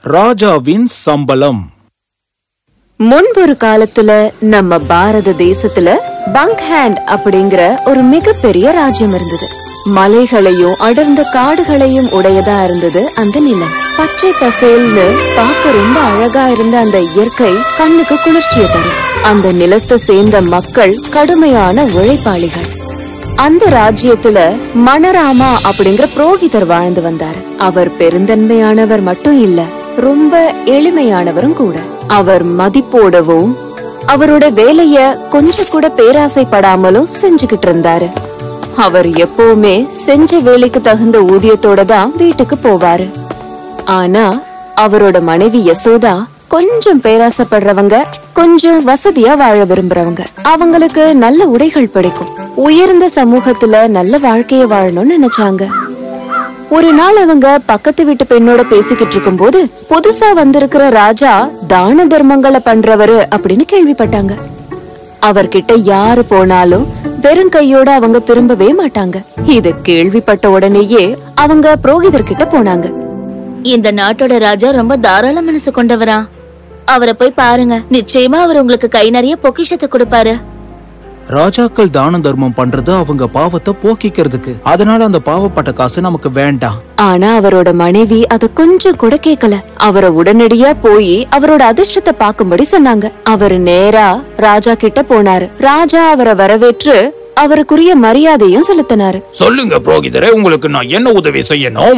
ராஜாவின் சம்பளம். முன்பொரு காலத்துல நம்ம பாரத தேசத்துல பங்க்ஹேண்ட் அப்படிங்கிற ஒரு மிகப்பெரிய ராஜ்யம் இருந்தது. மலைகளையும் அடர்ந்த காடுகளையும் உடையதா இருந்தது அந்த நிலம். பச்சை பசேல்னு பார்க்க ரொம்ப அழகா இருந்த அந்த இயற்கை கண்ணுக்கு குளிர்ச்சியை தரும். அந்த நிலத்தை சேர்ந்த மக்கள் கடுமையான உழைப்பாளிகள். அந்த ராஜ்யத்துல மணராமா அப்படிங்கிற புரோகிதர் வாழ்ந்து வந்தாரு. அவர் பெருந்தன்மையானவர் மட்டும் இல்ல, ரொம்ப எளிமையானவரும் கூட. அவர் மதிப்போடவும் அவரோட வேலைய கொஞ்சம் கூட பேராசைப்படாமலும் செஞ்சுகிட்டு இருந்தாரு. அவர் எப்பவுமே செஞ்ச வேலைக்கு தகுந்த ஊதியத்தோட தான் வீட்டுக்கு போவாரு. ஆனா அவரோட மனைவி யசோதா கொஞ்சம் பேராசைப்படுறவங்க, கொஞ்சம் வசதியா வாழ விரும்புறவங்க. அவங்களுக்கு நல்ல உடைகள் பிடிக்கும், உயர்ந்த சமூகத்துல நல்ல வாழ்க்கைய வாழணும்னு நினைச்சாங்க. ஒரு நாள் அவங்க பக்கத்து வீட்டு பெண்ணோட பேசிக்கிட்டு இருக்கும் போது புதுசா வந்திருக்கிற ராஜா தான தர்மங்களை பண்றவரு அப்படின்னு கேள்விப்பட்டாங்க. அவர்கிட்ட யாரு போனாலும் வெறும் கையோட அவங்க திரும்பவே மாட்டாங்க. இத கேள்விப்பட்ட உடனேயே அவங்க புரோகிதர் கிட்ட போனாங்க. இந்த நாட்டோட ராஜா ரொம்ப தாராள மனசு கொண்டவரா, அவரை போய் பாருங்க, நிச்சயமா அவர் உங்களுக்கு கை நிறைய பொக்கிஷத்தை கொடுப்பாரு. ராஜாக்கள் தான தர்மம் பண்றது அவங்க பாவத்தை போக்கிக்கிறதுக்கு, அதனால அந்த பாவப்பட்ட காசு நமக்கு வேண்டாம். ஆனா அவரோட மனைவி அத கொஞ்சம் கூட கேட்கல. அவரை உடனடியா போய் அவரோட அதிர்ஷ்டத்தை பாக்கும்படி சொன்னாங்க. அவரு நேரா ராஜா கிட்ட போனாரு. ராஜா அவரை வரவேற்று அவருக்குரிய மரியாதையும் செலுத்தினாரு. சொல்லுங்க புரோகிதரே, உங்களுக்கு நான் என்ன உதவி செய்யணும்?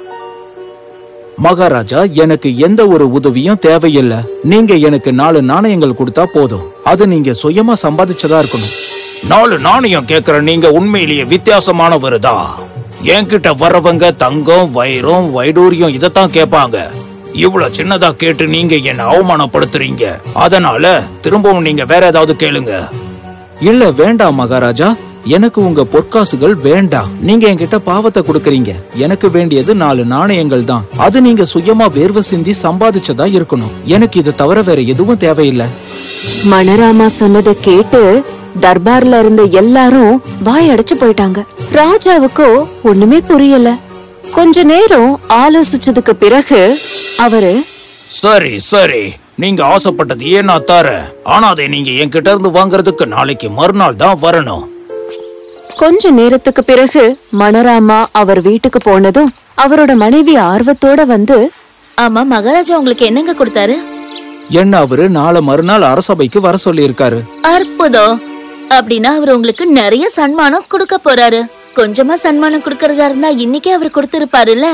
மகாராஜா, எனக்கு எந்த ஒரு உதவியும் தேவையில்லை. நீங்க எனக்கு 4 நாணயங்கள் கொடுத்தா போதும். அது நீங்க சுயமா சம்பாதிச்சதா இருக்கணும். 4 நாணயம் கேக்குற நீங்க உண்மையிலேயே வித்தியாசமானவருதா. என்கிட்ட வர்றவங்க தங்கம், வைரம், வைடூரியம் இதத்தான் கேட்பாங்க. இவ்வளவு சின்னதா கேட்டு நீங்க என்ன அவமானப்படுத்துறீங்க. அதனால திரும்பவும் நீங்க வேற ஏதாவது கேளுங்க. இல்ல வேண்டாம் மகாராஜா, எனக்கு உங்க பொற்காசுகள் வேண்டாம். நீங்க என்கிட்ட பாவத்தை கொடுக்கறீங்க. எனக்கு வேண்டியது 4 நாணயங்கள் தான். அது நீங்க சுயமா வேர்வை சிந்தி சம்பாதிச்சதா இருக்கணும். எனக்கு இதை தவிர வேற எதுவும் தேவையில்லை. மணராமா சொன்னதை கேட்டு தர்பார்ல இருந்த எல்லாரும் வாயடைச்சு போயிட்டாங்க. ராஜாவுக்கோ ஒண்ணுமே புரியல. கொஞ்ச நேரம் ஆலோசிச்சதுக்கு பிறகு அவரு, சரி சரி, நீங்க ஆசைப்பட்டதையே நான் தரேன். ஆனா அதை நீங்க என்கிட்ட இருந்து வாங்குறதுக்கு நாளைக்கு மறுநாள் தான் வரணும். கொஞ்ச நேரத்துக்கு பிறகு மணராமா அவர் வீட்டுக்கு போனதும் அவரோட மனைவி ஆர்வத்தோட வந்து, ஆமா மகாராஜா உங்களுக்கு என்னங்க கொடுத்தாரு? என்ன அவரு நாளை மறுநாள் அரசபைக்கு வர சொல்லி இருக்காரு. அற்புதம். அப்படின்னா அவர் உங்களுக்கு நிறைய சன்மானம் கொடுக்க போறாரு. கொஞ்சமா சன்மானம் கொடுக்கறதா இருந்தா இன்னைக்கே அவர் கொடுத்திருப்பாருல்ல.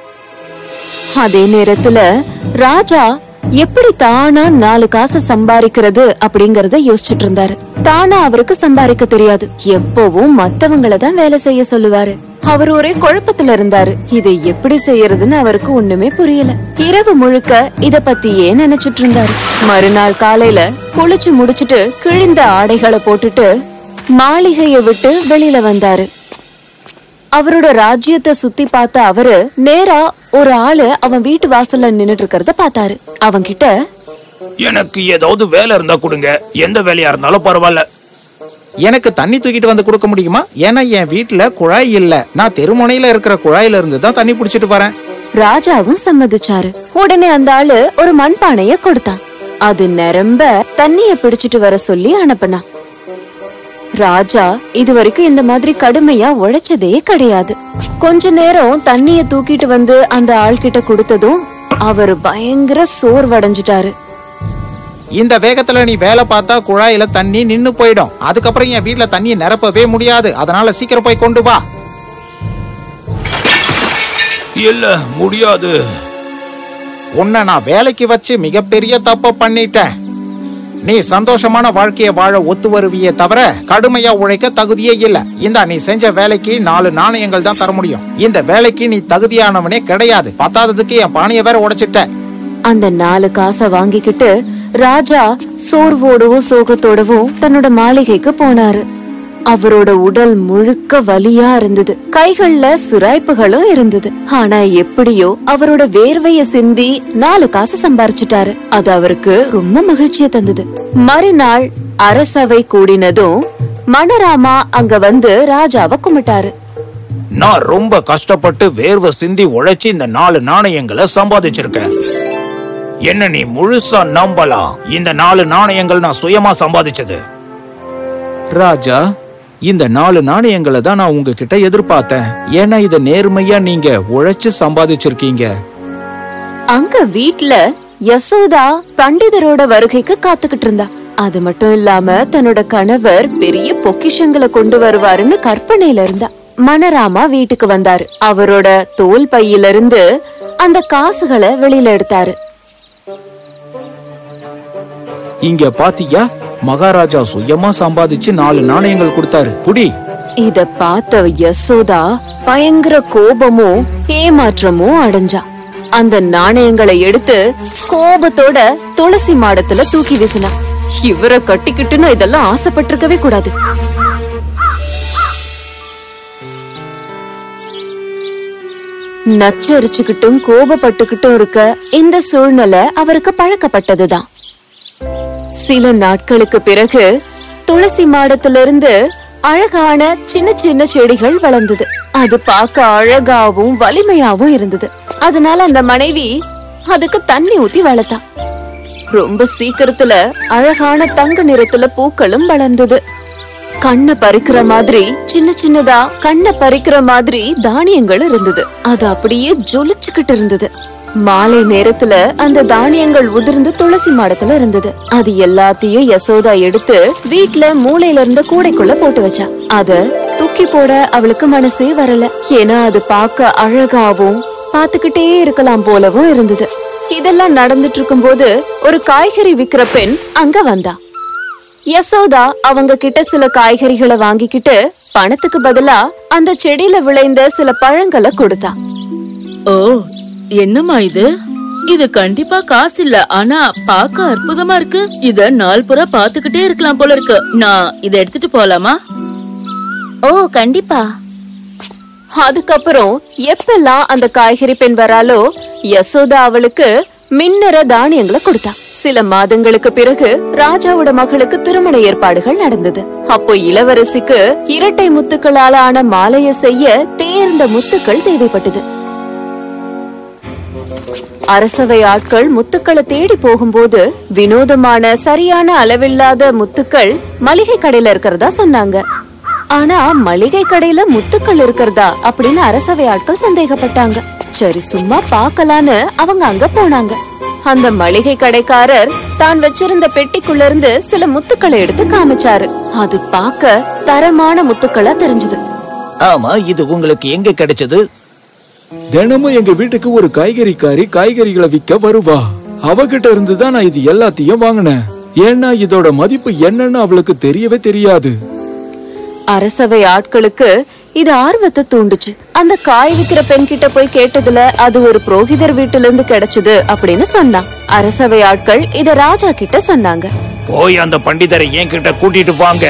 அதே நேரத்துல ராஜா எப்படி தானா 4 காசு சம்பாதிக்கிறது அப்படிங்கறத யோசிச்சுட்டு இருந்தாரு. தானா அவருக்கு சம்பாதிக்க தெரியாது. எப்பவும் மத்தவங்கள தான் வேலை செய்ய சொல்லுவாரு. அவர் ஒரே குழப்பத்துல இருந்தாரு. இதை எப்படி செய்யறதுன்னு அவருக்கு ஒண்ணுமே புரியல. இரவு முழுக்க இத பத்தியே நினைச்சிட்டு இருந்தாரு. மறுநாள் காலையில குளிச்சு முடிச்சிட்டு கிழிந்த ஆடைகளை போட்டுட்டு மாளிகைய விட்டு வெளியில வந்தாரு. அவரோட ராஜ்யத்தை சுத்தி பார்த்த அவரு நேரா ஒரு ஆளு அவன் வீட்டு வாசல்ல நின்னுட்டு இருக்கிறத பார்த்தாரு. அவன் கிட்ட, எனக்கு ஏதாவது வேலை இருந்தா கொடுங்க, எந்த வேலையா இருந்தாலும் பரவாயில்ல. எனக்கு தண்ணி தூக்கிட்டு வந்து கொடுக்க முடியுமா? ஏன்னா என் வீட்டுல குழாய் இல்ல. நான் தெருமுனையில இருக்கிற குழாயில இருந்து தான் தண்ணி பிடிச்சிட்டு வரேன். ராஜாவும் சம்மதிச்சாரு. உடனே அந்த ஆளு ஒரு மண்பானைய கொடுத்தான். அது நிரம்ப தண்ணிய பிடிச்சிட்டு வர சொல்லி அனுப்புனான். ராஜா இதுவரைக்கும் இந்த மாதிரி கடுமையா உழைச்சதே கிடையாது. கொஞ்ச நேரம் தண்ணிய தூக்கிட்டு வந்து அந்த ஆள்கிட்ட கொடுத்ததும் அவரு பயங்கர சோர்வடைஞ்சிட்டாரு. இந்த வேகத்துல நீ வேலை பார்த்தா குழாயில தண்ணி நின்னு போயிடும். அதுக்கப்புறம் என் வீட்டுல தண்ணி நிரப்பவே முடியாது. அதனால சீக்கிரம் போய் கொண்டு வா. இல்ல முடியாது. உன்னை நான் வேலைக்கு வச்சு மிகப்பெரிய தப்ப பண்ணிட்டேன். நீ சந்தோஷமான வாழ்க்கைய வாழ ஒத்து வருவியே தவிர கடுமையா உழைக்க தகுதியே இல்ல. இந்த நீ செஞ்ச வேலைக்கு 4 நாணயங்கள் தான் தர முடியும். இந்த வேலைக்கு நீ தகுதியானவனே கிடையாது. பத்தாததுக்கு என் பானைய வேற உடைச்சிட்ட. அந்த 4 காசை வாங்கிக்கிட்டு ராஜா சோர்வோடவும் சோகத்தோடவும் தன்னோட மாளிகைக்கு போனாரு. அவரோட உடல் முழுக்க வலியா இருந்தது. கைகள்ல சிராய்ப்புகளும் இருந்தது. ஆனா எப்படியோ அவரோட வேர்வைய சிந்தி 4 காசு சம்பாரிச்சிட்டாரு. அது அவருக்கு ரொம்ப மகிழ்ச்சியை தந்தது. மறுநாள் அரசவை கூடினதும் மணராமா அங்க வந்து ராஜாவை கும்பிட்டாரு. நான் ரொம்ப கஷ்டப்பட்டு வேர்வை சிந்தி உழைச்சி இந்த 4 நாணயங்களை சம்பாதிச்சிருக்கேன். என்ன நீ முழுசா நம்பலாம். இந்த 4 நாணயங்கள் நான் சுயமா சம்பாதிச்சது. ராஜா, இந்த 4 நாணயங்களை தான் நான் உங்ககிட்ட எதிர்பார்த்தேன். ஏன்னா இத நேர்மையா நீங்க உழைச்சு சம்பாதிச்சிருக்கீங்க. அங்க வீட்ல யசோதா பண்டிதரோட வருகைக்கு காத்துக்கிட்டு இருந்தா. அது மட்டும் இல்லாம தன்னோட கணவர் பெரிய பொக்கிஷங்களை கொண்டு வருவாருன்னு கற்பனையில இருந்தா. மனராமா வீட்டுக்கு வந்தாரு. அவரோட தோல் பையில இருந்து அந்த காசுகளை வெளியில எடுத்தாரு. இங்க பாத்தியா, மகாராஜா சுயமா சம்பாதிச்சு 4 நாணயங்கள் கொடுத்தாரு. புடி. இத பார்த்த யசோதா பயங்கர கோபமும் ஏமாற்றமும் அடைஞ்சா. அந்த நாணயங்களை எடுத்து கோபத்தோட துளசி மாடத்துல தூக்கி வீசினா. இவரை கட்டிக்கிட்டு நான் இதெல்லாம் ஆசைப்பட்டிருக்கவே கூடாது. நச்சரிச்சுக்கிட்டும் கோபப்பட்டுக்கிட்டும் இருக்க இந்த சூழ்நிலை அவருக்கு பழக்கப்பட்டதுதான். சில நாட்களுக்கு பிறகு துளசி மாடத்திலிருந்து அழகான சின்ன சின்ன செடிகள் வளர்ந்தது. அது பார்க்க அழகாவும் வலிமையாவும் இருந்தது. அதனால அந்த மனைவி அதுக்கு தண்ணி ஊத்தி வளர்த்தா. ரொம்ப சீக்கிரத்துல அழகான தங்க நிறத்துல பூக்களும் வளர்ந்தது. கண்ணை பறிக்கிற மாதிரி சின்ன சின்னதா கண்ணை பறிக்கிற மாதிரி தானியங்கள் இருந்தது. அது அப்படியே ஜொலிச்சுக்கிட்டு இருந்தது. மாலை நேரத்துல அந்த தானியங்கள் உதிர்ந்து துளசி மாடத்துல இருந்தது. அது எல்லாத்தையும் யசோதா எடுத்து வீட்ல மூளையில இருந்த கூடைக்குள்ள போட்டு வச்சா. அத தூக்கி போட அவளுக்கு மனசே வரல. ஏன்னா அது பார்க்க அழகாவும் பாத்துக்கிட்டே இருக்கலாம் போலவும் இருந்தது. இதெல்லாம் நடந்துட்டு இருக்கும் போது ஒரு காய்கறி விக்கிற பெண் அங்க வந்தா. யசோதா அவங்க கிட்ட சில காய்கறிகளை வாங்கிக்கிட்டு பணத்துக்கு பதிலா அந்த செடியில விளைந்த சில பழங்களை கொடுத்தா. ஓ, என்னம்மா இது? இது கண்டிப்பா காசு இல்ல, ஆனா பாக்க அற்புதமா இருக்கு. இத நாள் பூரா பாத்துக்கிட்டே இருக்கலாம் போல இருக்கு. நான் இத எடுத்துட்டு போலாமா? ஓ கண்டிப்பா. அதுக்கப்புறம் எப்பெல்லாம் அந்த காய்கறி பெண் வராலோ யசோதா அவளுக்கு மின்னற தானியங்களை கொடுத்தா. சில மாதங்களுக்கு பிறகு ராஜாவோட மகளுக்கு திருமண ஏற்பாடுகள் நடந்தது. அப்போ இளவரசிக்கு இரட்டை முத்துக்களால ஆன மாலைய செய்ய தேர்ந்த முத்துக்கள் தேவைப்பட்டது. அரசவை ஆட்கள் முத்துக்களை தேடி போகும்போது வினோதமான சரியான அளவில்லாத முத்துக்கள் மளிகை கடையில இருக்கிறதா சொன்னாங்க. ஆனா மளிகை கடையில முத்துக்கள் இருக்கிறதா அப்படின்னு அரசவை ஆட்கள் சந்தேகப்பட்டாங்க. சரி, சும்மா பாக்கலான்னு அவங்க அங்க போனாங்க. அந்த மளிகை கடைக்காரர் தான் வச்சிருந்த பெட்டிக்குள்ள இருந்து சில முத்துக்களை எடுத்து காமிச்சாரு. அது பார்க்க தரமான முத்துக்களா தெரிஞ்சது. ஆமா, இது உங்களுக்கு எங்க கிடைச்சது? தினமும் எங்க வீட்டுக்கு ஒரு காய்கறிக்காரி காய்கறிகளை விற்க வருவா. அவகிட்ட இருந்துதான் நான் இது எல்லாத்தையும் வாங்கினேன். ஏன்னா இதோட மதிப்பு என்னன்னு அவளுக்கு தெரியவே தெரியாது. அரசவை ஆட்களுக்கு இது ஆர்வத்தை தூண்டுச்சு. அந்த காய் விக்கிற பெண் கிட்ட போய் கேட்டதுல அது ஒரு புரோகிதர் வீட்டுல இருந்து கிடைச்சது அப்படின்னு சொன்னா. அரசவை ஆட்கள் இத ராஜா கிட்ட சொன்னாங்க. போய் அந்த பண்டிதரை என்கிட்ட கூட்டிட்டு வாங்க.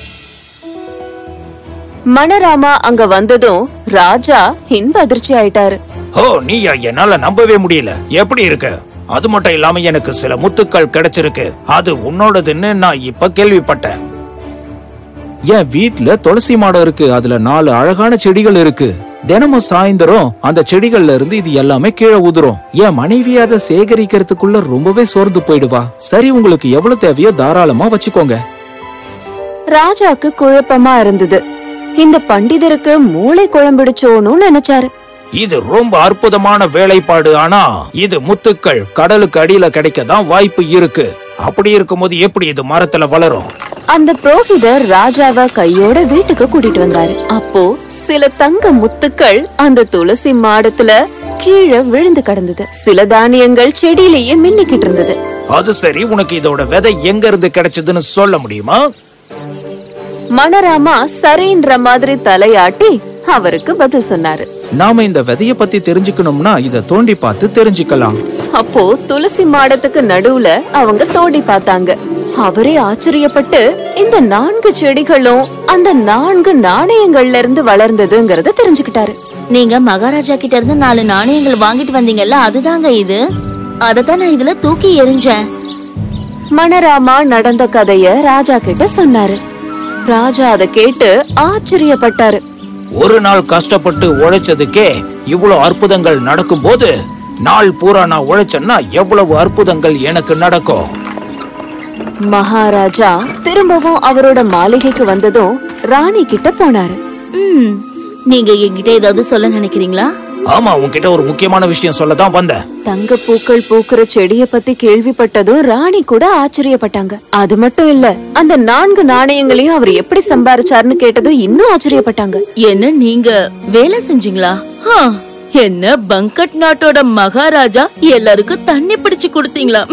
மனராமா அங்க வந்ததும் ராஜா இன்ப அதிர்ச்சி ஆயிட்டாரு. ஓ, நீயா? என்னால நம்பவே முடியல. எப்படி இருக்க? அது மட்டும் இல்லாம எனக்கு சில முத்துக்கள் கிடைச்சிருக்கு. அது உன்னோடதுன்னு நான் இப்ப கேள்விப்பட்டேன். என் வீட்ல துளசி மாடம் இருக்கு. அதுல 4 அழகான செடிகள் இருக்கு. தினமும் சாயந்தரம் அந்த செடிகள்ல இருந்து இது எல்லாமே கீழே ஊதுரும். என் மனைவி அதை சேகரிக்கிறதுக்குள்ள ரொம்பவே சோர்ந்து போயிடுவா. சரி, உங்களுக்கு எவ்வளவு தேவையோ தாராளமா வச்சுக்கோங்க. ராஜாக்கு குழப்பமா இருந்தது. இந்த பண்டிதருக்கு மூளை குழம்பிடுச்சோன்னு நினைச்சாரு. இது ரொம்ப அற்புதமான வேலைப்பாடு. ஆனா இது முத்துக்கள் கடலுக்கு அடியில கிடைக்கதான் வாய்ப்பு இருக்கு. அப்படி இருக்கும்போது எப்படி இது மரத்துல வளரும்? அந்த புரோகிதர் ராஜாவை கையோட வீட்டுக்கு கூட்டிட்டு வந்தாரு. அப்போ சில தங்க முத்துக்கள் அந்த துளசி மாடத்துல கீழே விழுந்து கிடந்தது. சில தானியங்கள் செடியிலேயே மின்னிக்கிட்டு இருந்தது. அது சரி, உனக்கு இதோட விதை எங்க இருந்து கிடைச்சதுன்னு சொல்ல முடியுமா? மனராமா சரின்ற மாதிரி தலையாட்டி அவருக்கு பதில் சொன்னாரு. நாம இந்த விதைய பத்தி தெரிஞ்சுக்கணும்னா இத தோண்டி பார்த்து தெரிஞ்சுக்கலாம். அப்போ துளசி மாடத்துக்கு நடுவுல அவங்க தோண்டி பார்த்தாங்க. அவரே ஆச்சரியப்பட்டு இந்த 4 செடிகளும் அந்த 4 நாணயங்கள்ல இருந்து வளர்ந்ததுங்கறத தெரிஞ்சுக்கிட்டாரு. நீங்க மகாராஜா கிட்ட இருந்து 4 நாணயங்கள் வாங்கிட்டு வந்தீங்கல்ல, அதுதாங்க இது. அததான் நான் இதுல தூக்கி எறிஞ்சேன். மனராமா நடந்த கதைய ராஜா கிட்ட சொன்னாரு. ராஜா அதை கேட்டு ஆச்சரியப்பட்டாரு. ஒரு நாள் கஷ்டப்பட்டு உழைச்சதுக்கே இவ்வளவு அற்புதங்கள் நடக்கும் போது நாள் பூரா நான் உழைச்சேன்னா எவ்வளவு அற்புதங்கள் எனக்கு நடக்கும். மகாராஜா திரும்பவும் அவரோட மாளிகைக்கு வந்ததும் ராணி கிட்ட போனாரு. நீங்க என்கிட்ட ஏதாவது சொல்ல நினைக்கிறீங்களா? ஆமா, உன்கிட்ட ஒரு முக்கியமான விஷயம் சொல்லதான் வந்தேன். தங்க பூக்கள் பூக்குற செடிய பத்தி கேள்விப்பட்டதும் ராணி கூட ஆச்சரியப்பட்டாங்க. அது மட்டும் இல்ல, அந்த 4 நாணயங்களையும் அவர் எப்படி சம்பாரிச்சாருன்னு கேட்டதும் இன்னும் ஆச்சரியப்பட்டாங்க. என்ன நீங்க வேலை செஞ்சீங்களா? என்ன பங்கட் நாட்டோட மகாராஜா எல்லாருக்கும் தண்ணி பிடிச்சு கொடுத்தீங்களா?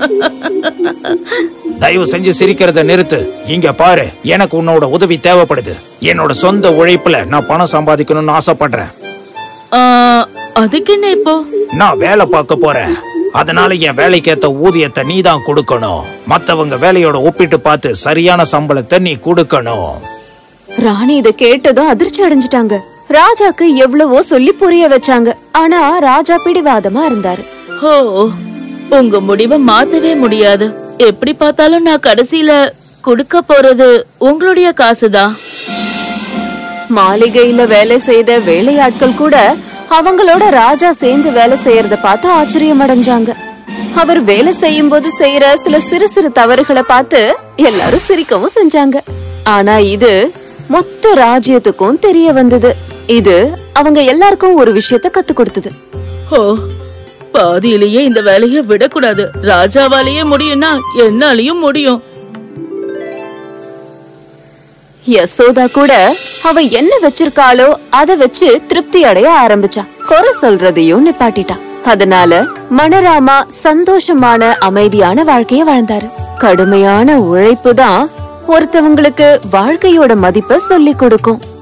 தயவு செஞ்சு சிரிக்கிறத நிறுத்து. இங்க பாரு, எனக்கு உன்னோட உதவி தேவைப்படுது. என்னோட சொந்த உழைப்புல நான் பணம் சம்பாதிக்கணும்னு ஆசைப்படுறேன். அதுக்கு என்ன இப்போ? நான் வேலை பார்க்க போறேன். அதனால என் வேலைக்கேத்த ஊதியத்தை நீ தான் கொடுக்கணும். மத்தவங்க வேலையோட ஒப்பிட்டு பார்த்து சரியான சம்பளத்தை நீ கொடுக்கணும். ராணி இத கேட்டதும் அதிர்ச்சி அடைஞ்சிட்டாங்க. ராஜாக்கு எவ்வளவோ சொல்லி புரிய வச்சாங்க. ஆனா ராஜா பிடிவாதமா இருந்தாரு. உங்க முடிவை மாத்தவே முடியாது. எப்படி பார்த்தாலும் நான் கடைசியில கொடுக்க போறது உங்களுடைய காசுதான். மாளிகையில வேலை செய்த வேலையாட்கள் கூட அவங்களோட ராஜா சேர்ந்து வேலை செய்யறத பார்த்து ஆச்சரியம் அடைஞ்சாங்க. அவர் வேலை செய்யும் போது செய்யற சில சிறு சிறு தவறுகளை பார்த்து எல்லாரும் சிரிக்கவும் செஞ்சாங்க. ஆனா இது மொத்த ராஜ்யத்துக்கும் தெரிய வந்தது. இது அவங்க எல்லாருக்கும் ஒரு விஷயத்த கத்து கொடுத்தது. பாதியிலேயே இந்த வேலைய விடக்கூடாது. ராஜாவாலேயே முடியும்னா என்னாலையும் முடியும். யசோதா கூட அவ என்ன வச்சிருக்காளோ அத வச்சு திருப்தி அடைய ஆரம்பிச்சா. குறை சொல்றதையும் நிப்பாட்டிட்டா. அதனால மனோரமா சந்தோஷமான அமைதியான வாழ்க்கைய வாழ்ந்தாரு. கடுமையான உழைப்பு தான் ஒருத்தவங்களுக்கு வாழ்க்கையோட மதிப்பை சொல்லி கொடுக்கும்.